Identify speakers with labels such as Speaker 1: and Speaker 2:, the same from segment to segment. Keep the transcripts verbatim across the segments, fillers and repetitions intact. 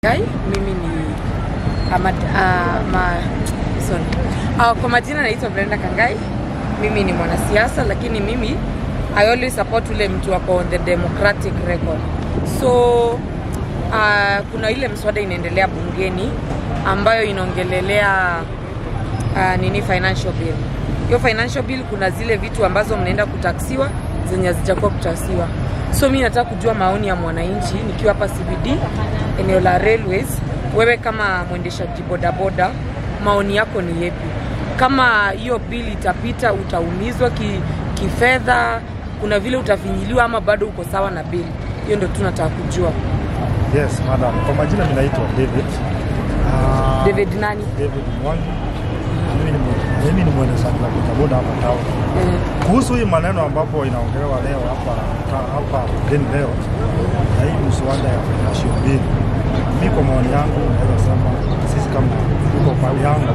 Speaker 1: Kangai, mimi ni ama, uh, ma, sorry. Uh, kwa majina naitwa Brenda Kangai. Mimi ni mwanasiasa, lakini mimi I always support ule mtu wako on the democratic record. So uh, kuna ile mswada inaendelea bungeni ambayo inaongelelea uh, nini financial bill. Hiyo financial bill kuna zile vitu ambazo mnaenda kutaksiwa zenye hazijakuwa kutaksiwa. So mimi nataka kujua maoni ya mwananchi nikiwa hapa C B D eneo la railways. Wewe kama mwendeshaji boda boda, maoni yako ni yepi? Kama hiyo bill itapita utaumizwa ki, kifedha, kuna vile utafinyiliwa ama bado uko sawa na bill? Hiyo ndio tunataka kujua.
Speaker 2: Yes, madam. Kwa majina mimi naitwa David.
Speaker 1: Uh, David nani? David
Speaker 2: Mwangi. Mimi ni mwendeshaji wa boda boda hapa town. Mm. Kuhusu hii maneno ambapo inaongelewa leo hapa hapa bungeni leo, na hii mswada ya financial bill. Mimi kwa maoni yangu naweza sema sisi kama tuko pale yangu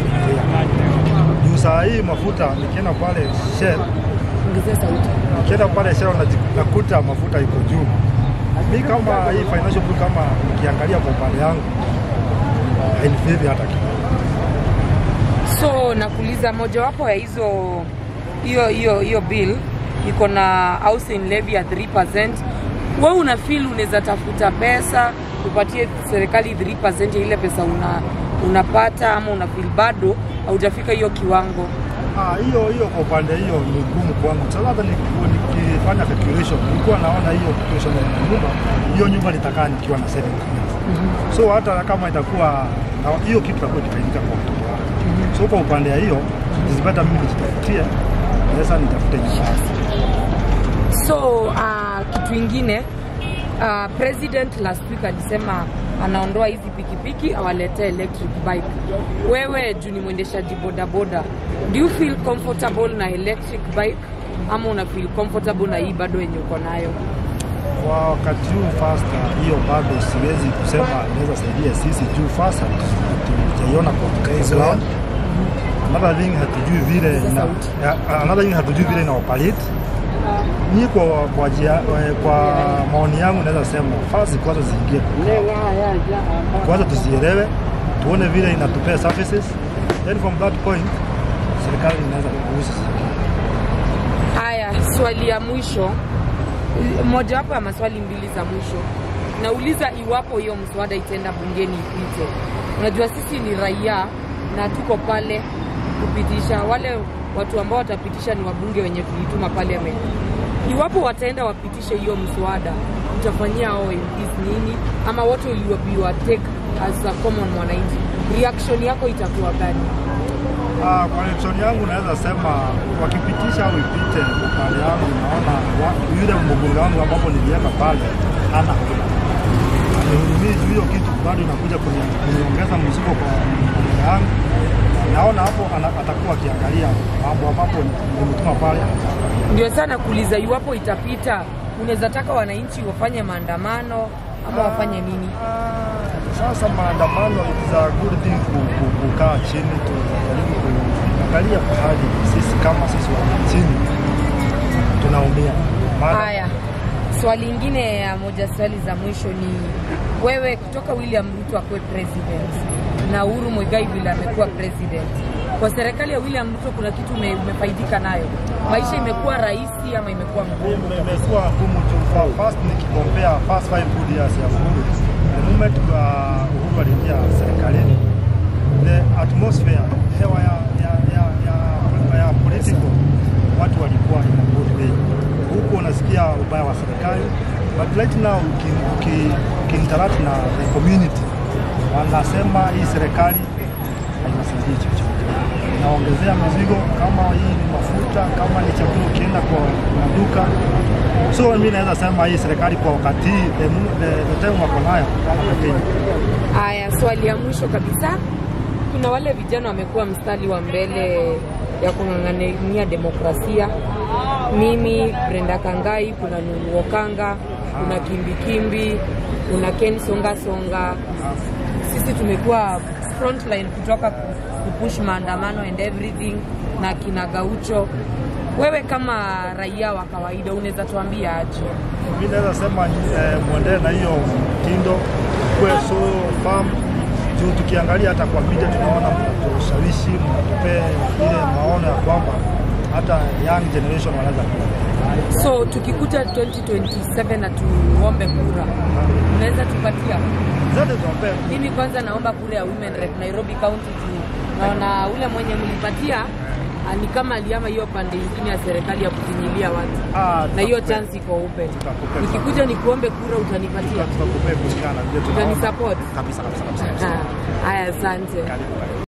Speaker 2: juu saa hii mafuta nikienda pale Shell,
Speaker 1: ongezea sauti.
Speaker 2: Nikienda pale Shell nakuta mafuta iko juu. Mimi kama hii financial bill kama nikiangalia kwa pale yangu hainifevi hata kidogo.
Speaker 1: So nakuuliza moja wapo ya hizo hiyo hiyo hiyo bill iko na housing levy ya three percent. Wewe una feel unaweza tafuta pesa upatie serikali three percent ya ile pesa una unapata, ama una feel bado haujafika hiyo kiwango?
Speaker 2: Ah, hiyo hiyo kwa upande hiyo ni ngumu kwangu. Sasa nikifanya calculation nilikuwa naona hiyo calculation ya nyumba, hiyo nyumba nitakaa nikiwa na savings. Mm-hmm. So hata kama itakuwa hiyo kitu itakuwa itafanyika kwa mtu. Mm-hmm. So kwa upande hiyo nizipata mimi nijitafutie pesa, nitafute nyumba.
Speaker 1: So uh, kitu kingine uh, president last week alisema anaondoa hizi pikipiki awalete electric bike. Wewe juu ni mwendeshaji boda boda, do you feel comfortable na electric bike ama una feel comfortable na hii bado yenye uko nayo?
Speaker 2: Kwa wakati huu fast hiyo bado siwezi kusema naweza saidia sisi juu fast tutaiona kwa ground. Another thing hatujui vile na another thing hatujui vile na operate. Ni kwa kwa jia, kwa maoni yangu naweza sema fast kwanza ziingie kwanza tuzielewe, tuone vile inatupea services, then from that point serikali inaweza kuruhusu.
Speaker 1: Haya, swali ya mwisho, moja wapo ya maswali mbili za mwisho. Nauliza iwapo hiyo mswada itaenda bungeni ipite. Unajua sisi ni raia na tuko pale kupitisha, wale watu ambao watapitisha ni wabunge wenye tulituma parliament. Iwapo wataenda wapitishe hiyo mswada, utafanyia hao M Ps nini? Ama what will you take as a common mwananchi? Reaction yako itakuwa gani?
Speaker 2: Ah, kwa reaction yangu naweza sema wakipitisha au ipite, pale yangu naona yule mbunge wangu ambapo niliweka pale hana huduma. Mimi hiyo kitu bado inakuja kuniongeza mzigo kwa mbunge wangu. Naona hapo atakuwa akiangalia mambo ambapo nimetuma pale.
Speaker 1: Ndio sana kuuliza iwapo itapita, unaweza taka wananchi wafanye maandamano ama wafanye nini?
Speaker 2: Sasa maandamano is a good thing kukaa chini tujaribu kuangalia pahali sisi kama sisi wananchi tunaumia.
Speaker 1: Haya, swali lingine ya moja swali za mwisho ni wewe kutoka William Ruto akue president na Uhuru Muigai bila amekuwa president, kwa serikali ya William Ruto kuna kitu ume, umefaidika nayo? Maisha imekuwa rahisi ama imekuwa ngumu?
Speaker 2: Imekuwa ngumu tu. First nikikompare first five good years ya Uhuru, the moment kwa Uhuru aliingia serikalini, the atmosphere, hewa ya ya ya ya, ya political, watu walikuwa in a good way. Huko unasikia ubaya wa serikali, but right now ukiinteract na the community wanasema hii serikali haisaidii chochote, inaongezea mizigo, kama hii ni mafuta, kama ni chakula ukienda kwa maduka. So mimi naweza sema hii serikali kwa wakati the, the, the time wako nayo wanapekenya.
Speaker 1: Haya, swali ya mwisho kabisa, kuna wale vijana wamekuwa mstari wa mbele ya kung'ang'ania demokrasia. Mimi Brenda Kangai, kuna Nungu Okanga, kuna Kimbi Kimbi, kuna Ken Songa Songa. Sisi tumekuwa frontline kutoka kupush maandamano and everything na kina Gaucho. Wewe kama raia wa kawaida unaweza tuambia aje?
Speaker 2: Mimi naweza sema eh, muendelee na hiyo mtindo tukue so firm. Juu tukiangalia hata kwa media tunaona mnatushawishi, mnatupea ile maono ya kwamba hata young generation wanaweza kuwa.
Speaker 1: So tukikuta twenty twenty-seven na tuombe kura, unaweza tupatia?
Speaker 2: Zote tuombe.
Speaker 1: Mimi kwanza naomba kura ya women rep Nairobi County tu. Naona ule mwenye mlipatia ni kama aliama hiyo pande nyingine ya serikali ya kufinyilia watu. Ah, na hiyo chance iko open. Nikikuja nikuombe kura utanipatia?
Speaker 2: Tutakupea kulingana.
Speaker 1: Utani support?
Speaker 2: Kabisa kabisa kabisa.
Speaker 1: Haya, asante.